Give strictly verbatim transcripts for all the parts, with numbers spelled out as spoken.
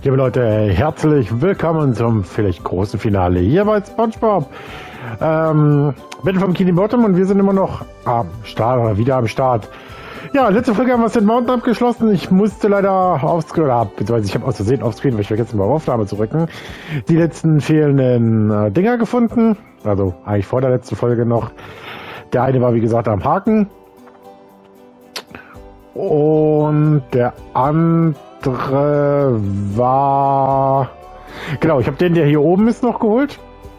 Liebe Leute, herzlich willkommen zum vielleicht großen Finale hier bei SpongeBob. Ähm, bin vom Kini Bottom und wir sind immer noch am Start, oder wieder am Start. Ja, letzte Folge haben wir den Mountain abgeschlossen. Ich musste leider aufscreen, oder beziehungsweise ich habe aus Versehen aufscreen, weil ich vergessen habe, Aufnahme zu rücken, die letzten fehlenden äh, Dinger gefunden. Also eigentlich vor der letzten Folge noch. Der eine war wie gesagt am Haken. Und der andere war... Genau, ich habe den, der hier oben ist, noch geholt.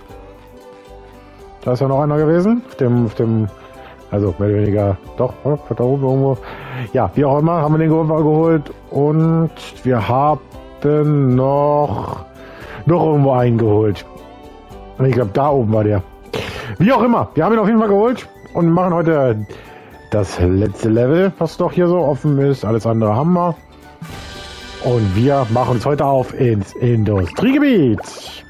Da ist ja noch einer gewesen. Auf dem, auf dem, also mehr oder weniger, doch, da oben irgendwo. Ja, wie auch immer, haben wir den geholt. Und wir haben noch, noch irgendwo einen geholt. Und ich glaube, da oben war der. Wie auch immer, wir haben ihn auf jeden Fall geholt und machen heute das letzte Level, was doch hier so offen ist. Alles andere haben wir. Und wir machen uns heute auf ins Industriegebiet.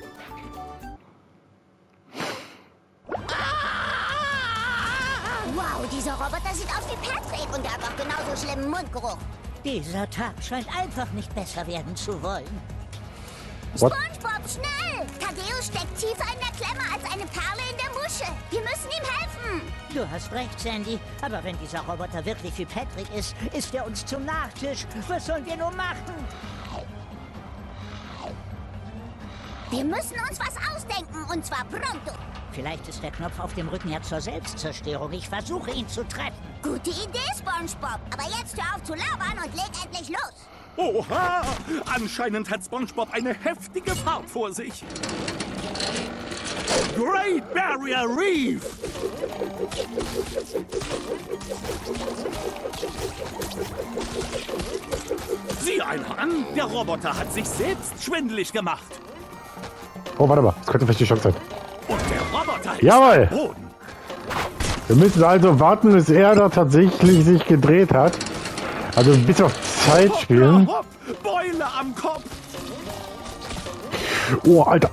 Wow, dieser Roboter sieht aus wie Patrick und er hat auch genauso schlimmen Mundgeruch. Dieser Tag scheint einfach nicht besser werden zu wollen. What? SpongeBob, schnell! Thaddeus steckt tiefer in der Klemme als eine Perle in der Muschel. Wir müssen ihm helfen. Du hast recht, Sandy. Aber wenn dieser Roboter wirklich wie Patrick ist, ist er uns zum Nachtisch. Was sollen wir nur machen? Wir müssen uns was ausdenken und zwar pronto. Vielleicht ist der Knopf auf dem Rücken ja zur Selbstzerstörung. Ich versuche, ihn zu treffen. Gute Idee, SpongeBob. Aber jetzt hör auf zu labern und leg endlich los. Oha! Anscheinend hat SpongeBob eine heftige Fahrt vor sich. Great Barrier Reef! Sieh einer an, der Roboter hat sich selbst schwindelig gemacht. Oh, warte mal, das könnte vielleicht die Chance sein. Und der Roboter ist Jawohl! am Boden. Wir müssen also warten, bis er da tatsächlich sich gedreht hat. Also ein bisschen auf Zeit spielen. Hopp, hopp, Beule am Kopf. Oh, Alter.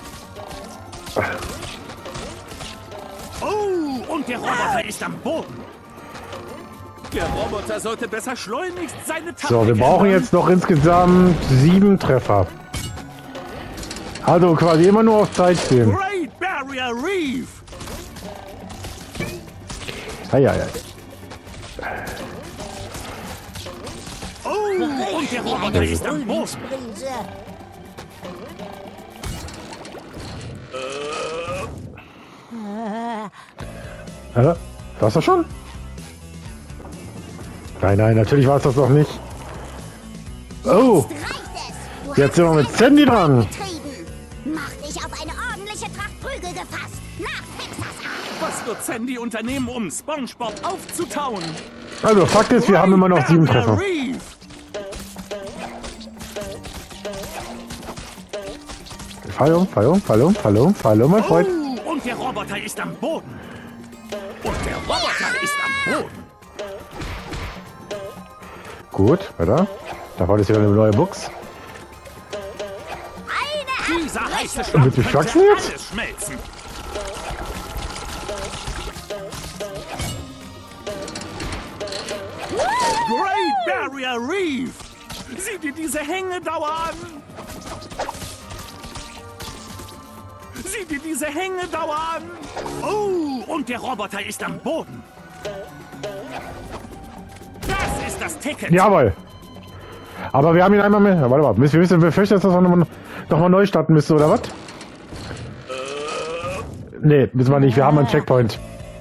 Oh, und der Roboter ist am Boden. Der Roboter sollte besser schleunigst seine Taktik So, wir brauchen ändern. jetzt noch insgesamt sieben Treffer. Also quasi immer nur auf Zeit spielen. Great Barrier Reef. Eieiei. Oh, und der Roboter ist am Boden. Frühlingsbrise. Hä? War's das schon? Nein, nein, natürlich war es das noch nicht. Oh, Reicht es. Du jetzt hast sind wir mit es Sandy dran. getrieben. Mach dich auf eine ordentliche Tracht Prügel gefasst. Nach Pixars Art. Was wird Sandy unternehmen, um SpongeBob aufzutauen? Also Fakt ist, wir haben immer noch sieben Barrier Treffer. Reef. Fallung, Fallung, Fallung, Fallung, Fallung, mein Freund. Oh, und der Roboter ist am Boden. Und der Roboter ist am Boden. Gut, weiter. Da vorne ist wieder eine neue Box. Eine Dieser heiße Schlamm Willst du könnte wachsen jetzt? alles schmelzen. Great Barrier Reef. Sieh dir diese Hängedauer an. Sieh dir diese Hängedauer an. Oh, und der Roboter ist am Boden. Das ist das Ticket. Jawohl. Aber wir haben ihn einmal mehr. Ja, warte mal. Wir wissen, wir fürchten, dass das nochmal noch mal neu starten müsste, oder was? Nee, müssen wir nicht. Wir haben einen Checkpoint.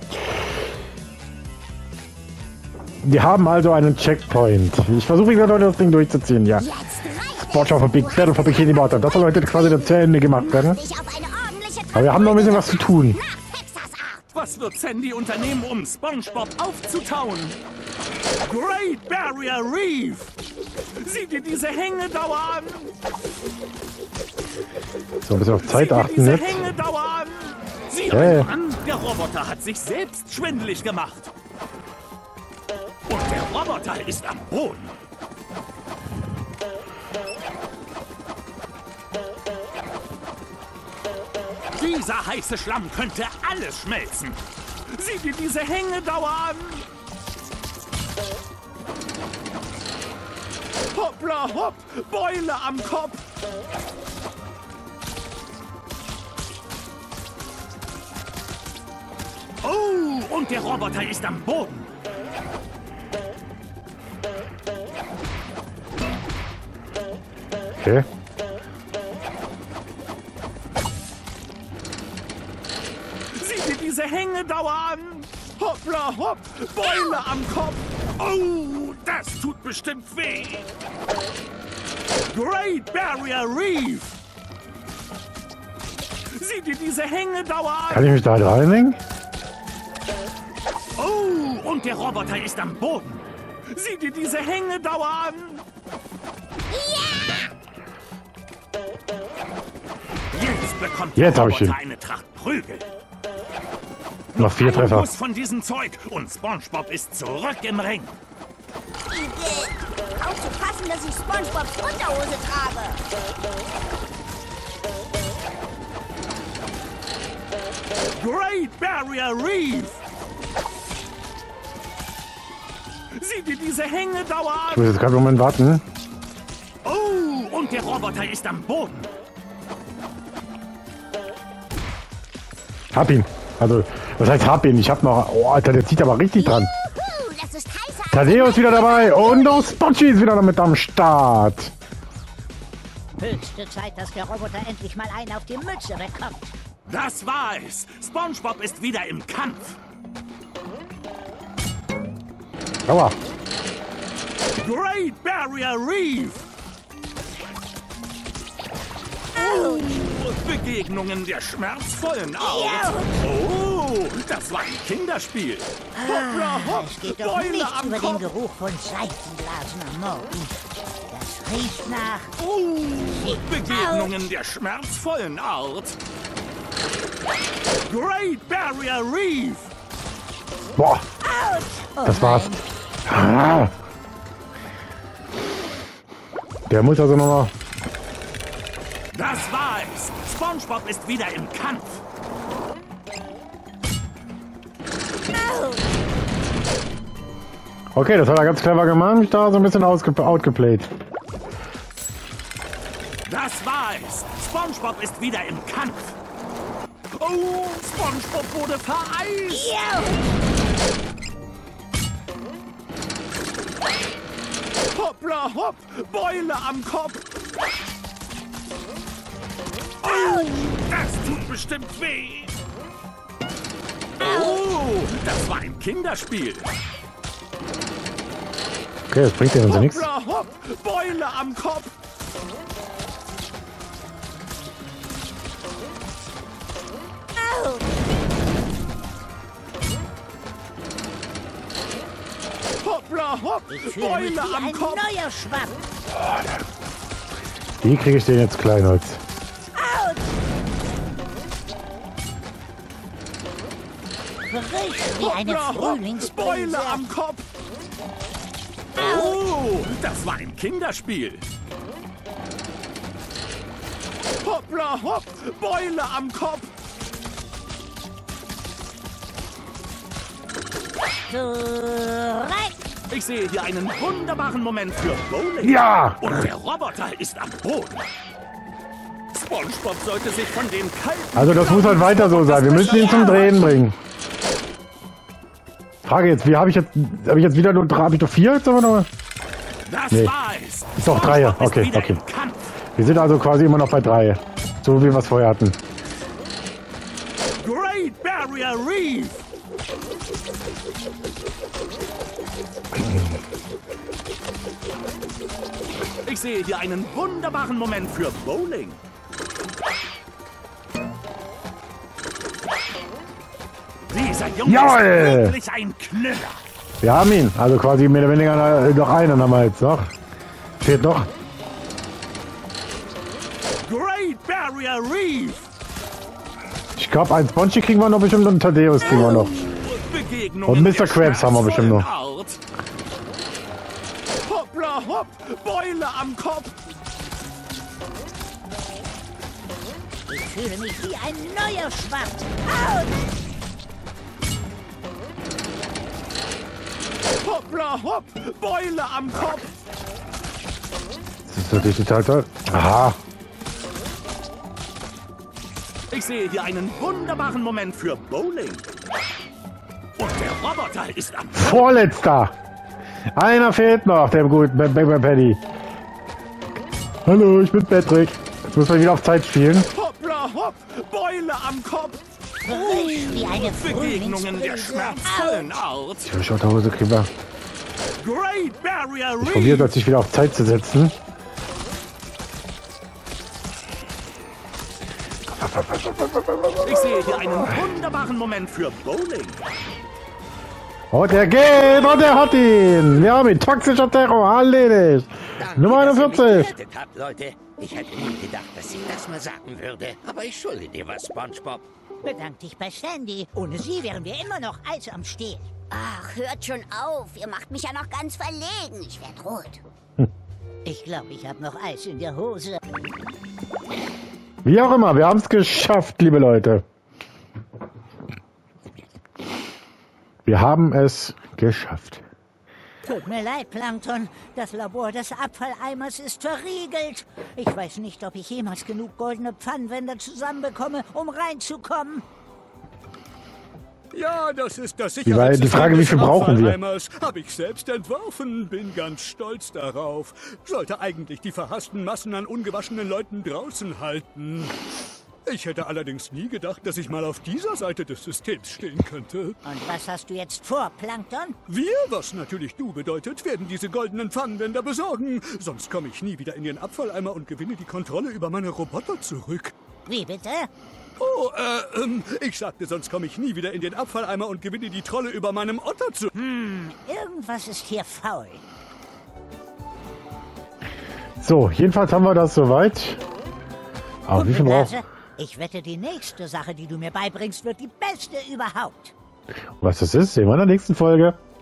Wir haben also einen Checkpoint. Ich versuche wieder Leute das Ding durchzuziehen, ja. Jetzt reicht es. Sportschau von Big Battle von Bikini Bottom. Das soll heute quasi das zu Ende gemacht werden. Dich auf eine ordentliche Tracht Aber wir haben noch ein bisschen was zu tun. nach Pixars Art. Was wird Sandy unternehmen, um SpongeBob aufzutauen? Great Barrier Reef! Sieh dir diese Hängedauer an! So ein bisschen auf Zeit Sieh dir achten diese jetzt. Hängedauer an! Sieh Hey. einmal an, der Roboter hat sich selbst schwindelig gemacht. Und der Roboter ist am Boden. Dieser heiße Schlamm könnte alles schmelzen. Sieh dir diese Hängedauer an! Hoppla hopp, Beule am Kopf. Oh, und der Roboter ist am Boden. Okay. Sieh dir diese Hängedauer an. Hoppla hopp, Beule am Kopf. Oh, das tut bestimmt weh. Great Barrier Reef. Sieh dir diese Hängedauer an. Kann ich mich da halt reinhängen? Oh, und der Roboter ist am Boden. Sieh dir diese Hängedauer an. Jetzt bekommt Jetzt der hab ich Roboter ihn. eine Tracht Prügel. Noch vier Ein Treffer. Guss von diesem Zeug und SpongeBob ist zurück im Ring. Aufzupassen, dass ich SpongeBobs Unterhose trage. Great Barrier Reef. Sieh dir diese Hängedauer Ich an. muss jetzt gerade einen Moment warten. Oh, und der Roboter ist am Boden. Hab ihn. Also, das heißt hab ihn. Ich hab noch... Oh, Alter, der zieht aber richtig dran. Juhu, das ist heißer. Tadeo ist wieder dabei und auch Spongy ist wieder mit am Start. Höchste Zeit, dass der Roboter endlich mal einen auf die Mütze bekommt. Das war es. SpongeBob ist wieder im Kampf. Aua. Great Barrier Reef. Oh, Begegnungen der schmerzvollen Art. Oh, das war ein Kinderspiel. Hoppla hopp, Es geht doch Beule nicht am über den Kopf. Geruch von Seifenblasen am Morgen. Das riecht nach... Oh, Begegnungen der schmerzvollen Art. Great Barrier Reef. Boah, Oh das war's. nein. Ah. Der muss also nochmal... Das war es. SpongeBob ist wieder im Kampf. Okay, das hat er ganz clever gemacht. Mich da so ein bisschen ausge outgeplayt. Das war es. SpongeBob ist wieder im Kampf. Oh, SpongeBob wurde vereist. Hoppla hopp, Beule am Kopf. Oh, das tut bestimmt weh. Oh, das war ein Kinderspiel. Okay, das bringt dir also nichts. Hoppla hopp, Beule am Kopf. Hoppla hopp, Ich fühle mich Beule wie am ein Kopf. neuer Schwamm. Wie kriege ich den jetzt Kleinholz? Frisch wie eine Hoppla hopp, Beule Frühlingsbrise. am Kopf. Oh, das war ein Kinderspiel. Hoppla hopp, Beule am Kopf. Zurück. Ich sehe hier einen wunderbaren Moment für Bowling. Ja! Und der Roboter ist am Boden. SpongeBob sollte sich von den kalten... Also das muss halt weiter so sein. Wir müssen ihn zum Drehen bringen. Frage jetzt, wie habe ich jetzt... Habe ich jetzt wieder nur... Habe ich doch vier jetzt? Aber noch? Das Nee. war es. Ist doch drei, SpongeBob ist okay, wieder okay. im Kampf. Wir sind also quasi immer noch bei drei. So wie wir es vorher hatten. Great Barrier Reef. Ich sehe hier einen wunderbaren Moment für Bowling. Dieser Junge Jawohl! ist wirklich ein Knüller. Wir haben ihn. Also quasi mehr oder weniger noch einen haben wir jetzt noch. Fehlt noch. Great Barrier Reef. Ich glaube, einen Spongy kriegen wir noch bestimmt und einen Tadeus kriegen wir noch. Begegnungen Und Mister der Krabs haben wir bestimmt noch. schmerzvollen Art. Hoppla hopp, Beule am Kopf. Ich fühle mich wie ein neuer Schwamm. Hoppla hopp, Beule am Kopf. Das ist natürlich total toll. Aha. Ich sehe hier einen wunderbaren Moment für Bowling. Und der Roboter ist am... Vorletzter! Einer fehlt noch, dem guten Baby Paddy. Hallo, ich bin Patrick. Jetzt müssen wir wieder auf Zeit spielen. Hoppla hopp, Beule am Kopf. Frisch wie eine Begegnungen der Frühlingsbrise. schmerzvollen Art. Ich will schon nach Hause kriegen. Great Barrier Ich probiere Reef. jetzt, sich wieder auf Zeit zu setzen. Ich sehe hier einen wunderbaren Moment für Bowling. Und er geht und er hat ihn. Wir haben ihn. Toxischer Terror. Erledigt. Danke, Nummer dass ihr mich einundvierzig. gerettet habt, Leute. Ich hätte nie gedacht, dass ich das mal sagen würde. Aber ich schulde dir was, SpongeBob. Bedank dich bei Sandy. Ohne sie wären wir immer noch Eis am Stiel. Ach, hört schon auf. Ihr macht mich ja noch ganz verlegen. Ich werd rot. Ich glaube, ich habe noch Eis in der Hose. Wie auch immer, wir haben es geschafft, liebe Leute. Wir haben es geschafft. Tut mir leid, Plankton. Das Labor des Abfalleimers ist verriegelt. Ich weiß nicht, ob ich jemals genug goldene Pfannenwender zusammenbekomme, um reinzukommen. Ja, das ist das Die war- die Frage, wie viel brauchen wir? Habe ich selbst entworfen, bin ganz stolz darauf. Sollte eigentlich die verhassten Massen an ungewaschenen Leuten draußen halten. Ich hätte allerdings nie gedacht, dass ich mal auf dieser Seite des Systems stehen könnte. Und was hast du jetzt vor, Plankton? Wir, was natürlich du bedeutet, werden diese goldenen Pfannenwender besorgen. Sonst komme ich nie wieder in den Abfalleimer und gewinne die Kontrolle über meine Roboter zurück. Wie bitte? Oh, äh, ähm, ich sagte, sonst komme ich nie wieder in den Abfalleimer und gewinne die Trolle über meinem Otter zurück. Hm, irgendwas ist hier faul. So, jedenfalls haben wir das soweit. Aber wie viel braucht... Nase, ich wette, die nächste Sache, die du mir beibringst, wird die beste überhaupt. Was das ist, sehen wir in der nächsten Folge.